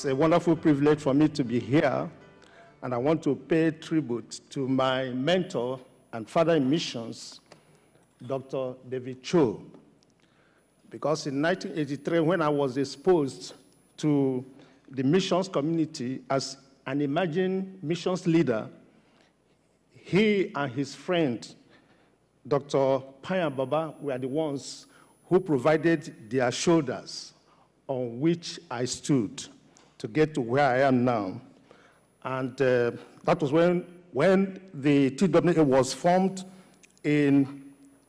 It's a wonderful privilege for me to be here, and I want to pay tribute to my mentor and father in missions, Dr. David Cho, because in 1983, when I was exposed to the missions community as an emerging missions leader, he and his friend, Dr. Paya Baba, were the ones who provided their shoulders on which I stood to get to where I am now. And that was when the TWA was formed in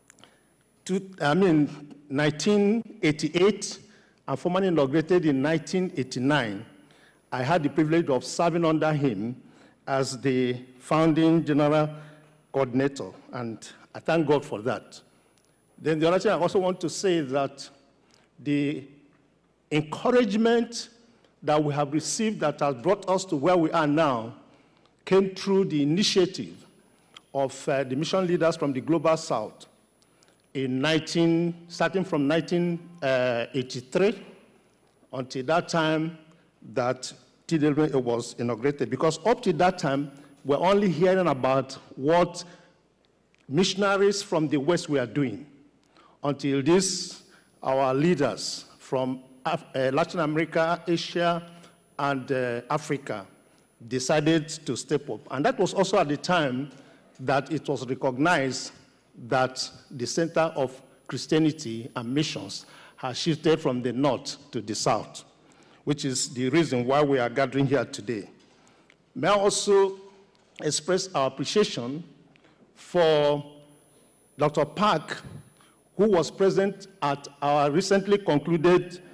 1988 and formally inaugurated in 1989. I had the privilege of serving under him as the founding general coordinator, and I thank God for that. Then the other thing I also want to say is that the encouragement that we have received that has brought us to where we are now came through the initiative of the mission leaders from the Global South starting from 1983 until that time that TWA was inaugurated. Because up to that time, we're only hearing about what missionaries from the West were doing until our leaders from Latin America, Asia, and Africa decided to step up. And that was also at the time that it was recognized that the center of Christianity and missions has shifted from the north to the south, which is the reason why we are gathering here today. May I also express our appreciation for Dr. Park, who was present at our recently concluded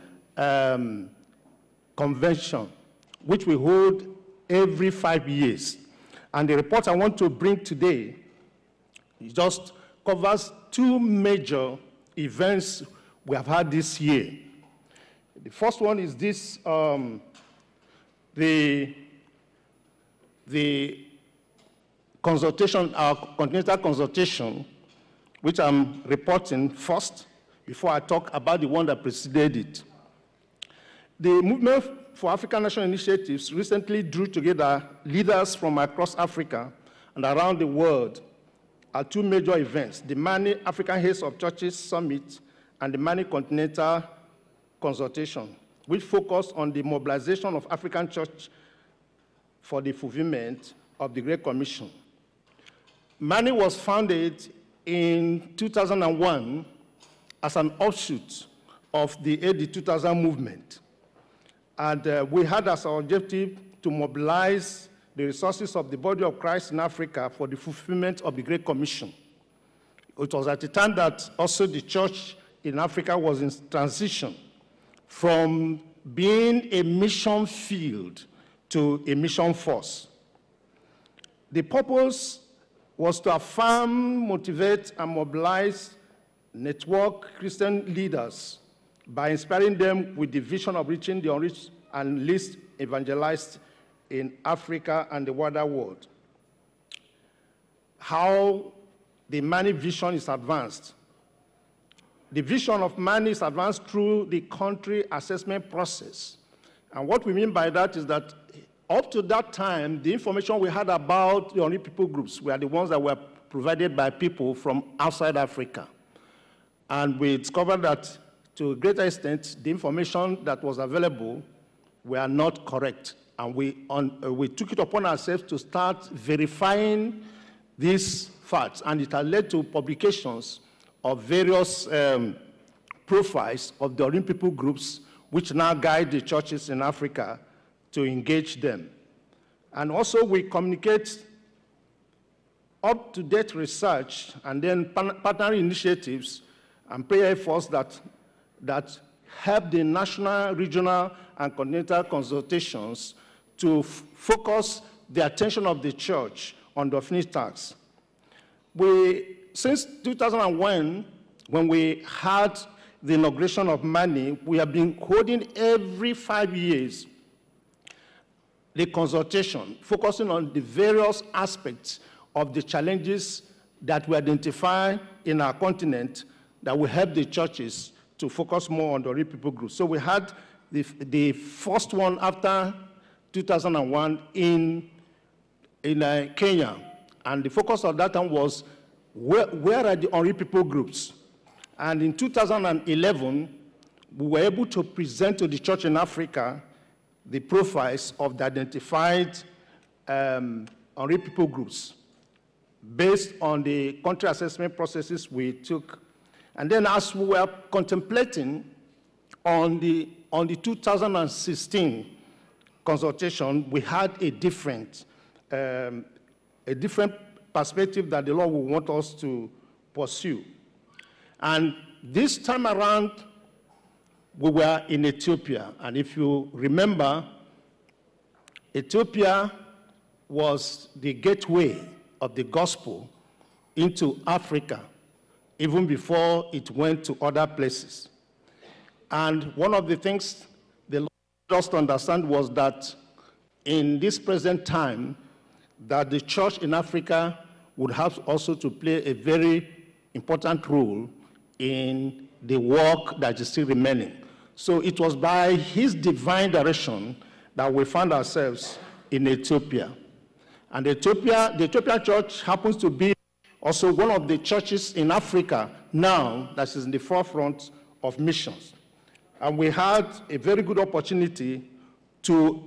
convention, which we hold every 5 years. And the report I want to bring today just covers two major events we have had this year. The first one is this, the consultation, our continental consultation, which I'm reporting first before I talk about the one that preceded it. The Movement for African National Initiatives recently drew together leaders from across Africa and around the world at two major events, the Mani African Heads of Churches Summit and the Mani Continental Consultation, which focused on the mobilization of African church for the fulfillment of the Great Commission. Mani was founded in 2001 as an offshoot of the AD 2000 movement. And we had as our objective to mobilize the resources of the body of Christ in Africa for the fulfillment of the Great Commission. It was at the time that also the church in Africa was in transition from being a mission field to a mission force. The purpose was to affirm, motivate, and mobilize network Christian leaders by inspiring them with the vision of reaching the unreached and least evangelized in Africa and the wider world. How the Mani vision is advanced. The vision of Mani is advanced through the country assessment process. And what we mean by that is that up to that time, the information we had about the only people groups were the ones that were provided by people from outside Africa. And we discovered that to a greater extent, the information that was available were not correct. And we took it upon ourselves to start verifying these facts. And it has led to publications of various profiles of the Orient people groups, which now guide the churches in Africa to engage them. And also we communicate up-to-date research and then partner initiatives and prayer efforts that help the national, regional, and continental consultations to focus the attention of the church on the finished tasks. Since 2001, when we had the inauguration of Mani, we have been holding every 5 years the consultation, focusing on the various aspects of the challenges that we identify in our continent that will help the churches to focus more on the real people groups. So we had the first one after 2001 in Kenya. And the focus of that time was, where are the Henri people groups? And in 2011, we were able to present to the church in Africa the profiles of the identified Henri people groups based on the country assessment processes we took. And then as we were contemplating on the 2016 consultation, we had a different perspective that the Lord will want us to pursue. And this time around, we were in Ethiopia. And if you remember, Ethiopia was the gateway of the gospel into Africa, even before it went to other places. And one of the things the Lord wanted us to understand was that in this present time, that the church in Africa would have also to play a very important role in the work that is still remaining. So it was by his divine direction that we found ourselves in Ethiopia. And the Ethiopian church happens to be also one of the churches in Africa now that is in the forefront of missions. And we had a very good opportunity to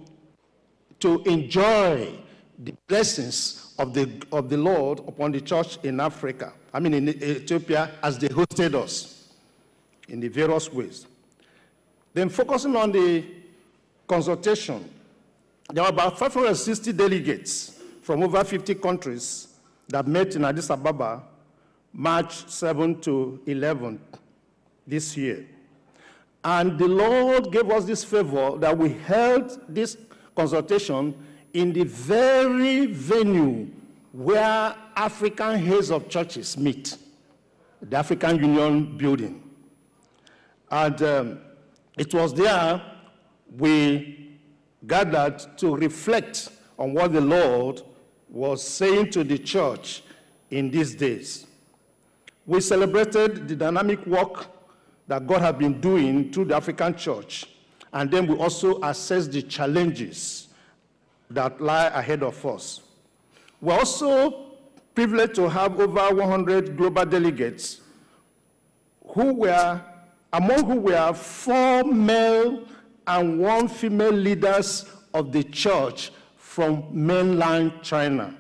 enjoy the blessings of the Lord upon the church in Africa, in Ethiopia, as they hosted us in the various ways. Then focusing on the consultation, there were about 560 delegates from over 50 countries that met in Addis Ababa, March 7 to 11 this year. And the Lord gave us this favor that we held this consultation in the very venue where African heads of churches meet, the African Union building. And it was there we gathered to reflect on what the Lord was saying to the church in these days. We celebrated the dynamic work that God had been doing through the African church, and then we also assessed the challenges that lie ahead of us. We're also privileged to have over 100 global delegates among whom were 4 male and 1 female leaders of the church from mainland China.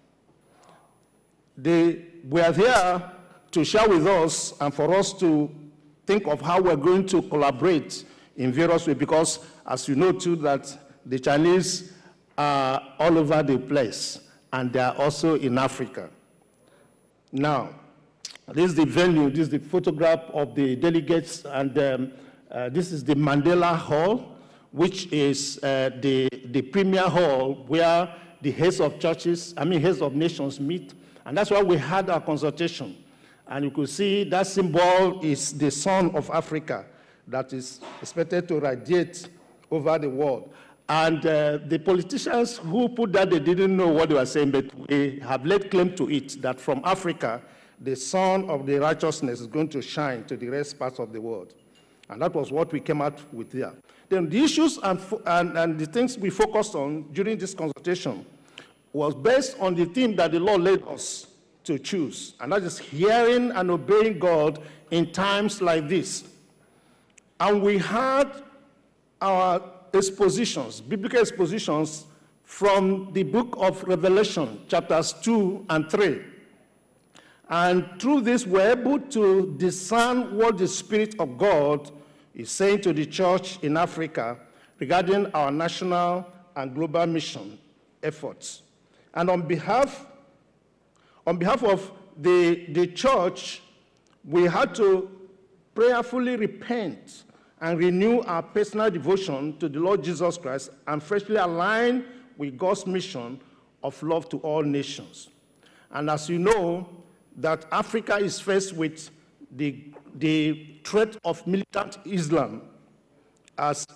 They were there to share with us and for us to think of how we're going to collaborate in various ways, because as you know too, that the Chinese are all over the place, and they are also in Africa. Now, this is the venue, this is the photograph of the delegates, and this is the Mandela Hall, which is the premier hall where the heads of churches, heads of nations meet, and that's why we had our consultation. And you could see that symbol is the sun of Africa that is expected to radiate over the world. And the politicians who put that, they didn't know what they were saying, but we have laid claim to it, that from Africa, the sun of the righteousness is going to shine to the rest parts of the world. And that was what we came out with there. Then the issues and the things we focused on during this consultation was based on the theme that the Lord led us to choose, and that is hearing and obeying God in times like this. And we had our expositions, biblical expositions, from the book of Revelation, chapters 2 and 3. And through this, we're able to discern what the Spirit of God is saying to the church in Africa regarding our national and global mission efforts. And on behalf of the church, we had to prayerfully repent and renew our personal devotion to the Lord Jesus Christ and freshly align with God's mission of love to all nations. And as you know, that Africa is faced with the threat of militant Islam as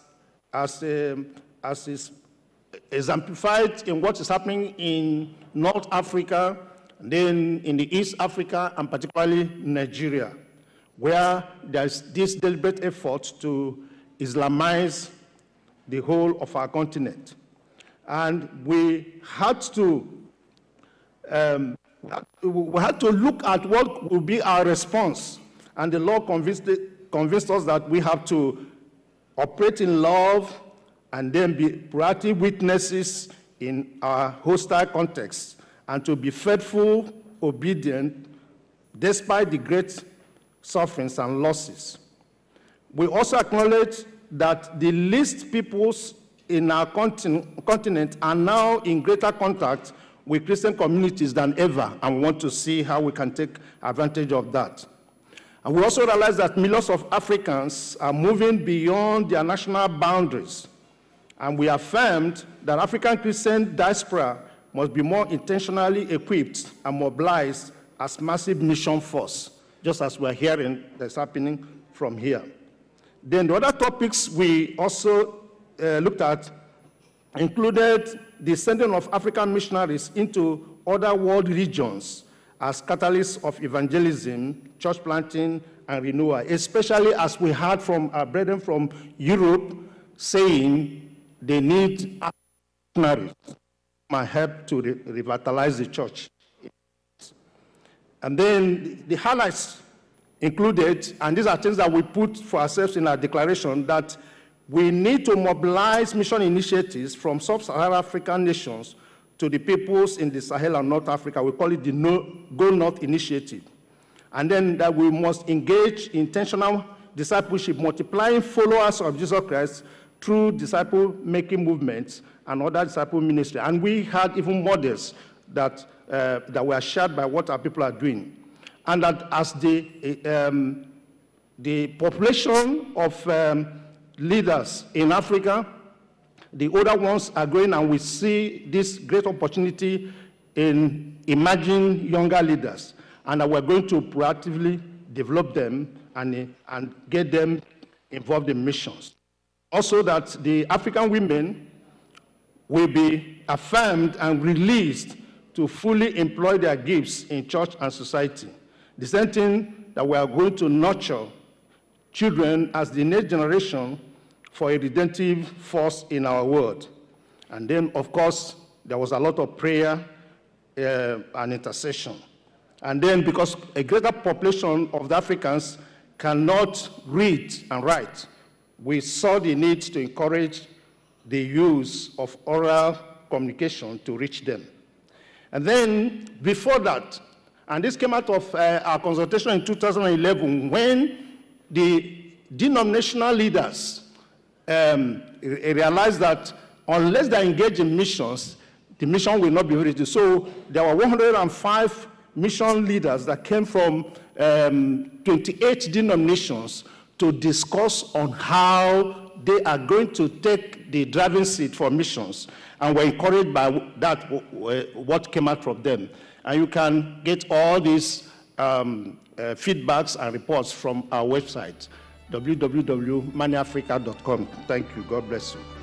is exemplified in what is happening in North Africa, then in the East Africa, and particularly Nigeria, where there's this deliberate effort to Islamize the whole of our continent. And we had to look at what would be our response. And the Lord convinced us that we have to operate in love and then be proactive witnesses in our hostile context, and to be faithful, obedient, despite the great sufferings and losses. We also acknowledge that the least peoples in our continent are now in greater contact with Christian communities than ever, and we want to see how we can take advantage of that. And we also realize that millions of Africans are moving beyond their national boundaries, and we affirmed that African Christian diaspora must be more intentionally equipped and mobilized as massive mission force, just as we're hearing that's happening from here. Then the other topics we also looked at included the sending of African missionaries into other world regions as catalysts of evangelism, church planting, and renewal, especially as we heard from our brethren from Europe saying they need missionaries to help to revitalize the church. And then the highlights included, and these are things that we put for ourselves in our declaration, that we need to mobilize mission initiatives from sub-Saharan African nations to the peoples in the Sahel and North Africa. We call it the Go North Initiative. And then that we must engage in intentional discipleship, multiplying followers of Jesus Christ through disciple-making movements and other disciple ministry. And we had even models that were shared by what our people are doing. And that as the population of leaders in Africa, the older ones are growing, and we see this great opportunity in emerging younger leaders, and that we're going to proactively develop them and get them involved in missions. Also that the African women will be affirmed and released to fully employ their gifts in church and society. The same thing that we are going to nurture children as the next generation for a redemptive force in our world. And then, of course, there was a lot of prayer and intercession. And then, because a greater population of the Africans cannot read and write, we saw the need to encourage the use of oral communication to reach them. And then, before that, and this came out of our consultation in 2011, when the denominational leaders realized that unless they engage in missions, the mission will not be ready. So there were 105 mission leaders that came from 28 denominations to discuss on how they are going to take the driving seat for missions. And we're encouraged by that, what came out from them. And you can get all these feedbacks and reports from our website, www.maniafrica.com. Thank you. God bless you.